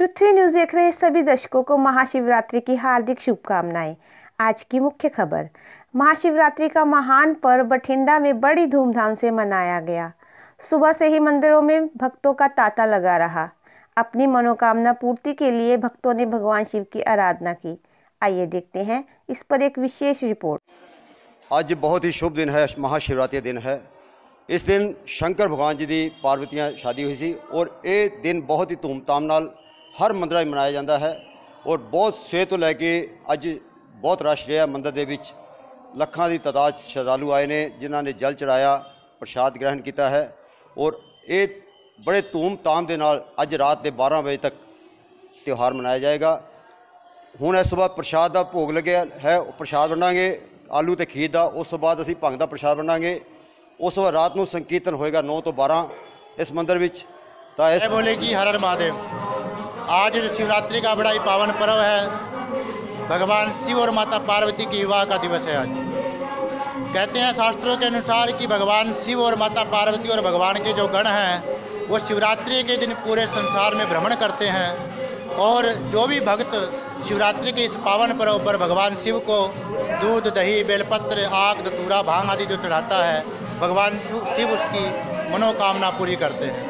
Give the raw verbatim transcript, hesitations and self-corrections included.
पृथ्वी news देख रहे सभी दर्शकों को महाशिवरात्रि की हार्दिक शुभकामनाएं। आज की मुख्य खबर। महाशिवरात्रि का महान पर्व बठिंडा में बड़ी धूमधाम से मनाया गया। सुबह से ही मंदिरों में भक्तों का तांता लगा रहा। अपनी मनोकामना पूर्ति के लिए भक्तों ने भगवान शिव की आराधना की। आइए देखते हैं इस पर एक विशेष रिपोर्ट। आज बहुत ही शुभ दिन है, महाशिवरात्रि दिन है। इस दिन शंकर भगवान जी की पार्वतियाँ शादी हुई सी और ये दिन बहुत ही धूमधाम नाल हर मंदिर में मनाया जाता है। और बहुत सवेर तो लैके अज बहुत रश रहा मंदिर के विच। लखां की तादाद श्रद्धालु आए ने जिन्हों ने जल चढ़ाया, प्रसाद ग्रहण किया है। और ये बड़े धूमधाम के नाल अज रात के बारह बजे तक त्यौहार मनाया जाएगा। हुण इस बाद प्रसाद का भोग लगे है, प्रसाद वंडांगे आलू तो खीर का। उस तो बाद असीं भंग का प्रसाद वंडांगे। उस बाद रात को संकीर्तन होएगा नौ तो बारह इस मंदिर विच। तो इस बोलेगी हर हर महादेव। आज शिवरात्रि का बड़ा ही पावन पर्व है। भगवान शिव और माता पार्वती की विवाह का दिवस है। आज कहते हैं शास्त्रों के अनुसार कि भगवान शिव और माता पार्वती और भगवान के जो गण हैं वो शिवरात्रि के दिन पूरे संसार में भ्रमण करते हैं। और जो भी भक्त शिवरात्रि के इस पावन पर्व पर भगवान शिव को दूध, दही, बेलपत्र, आग, धतूरा, भांग आदि जो चढ़ाता है, भगवान शिव उसकी मनोकामना पूरी करते हैं।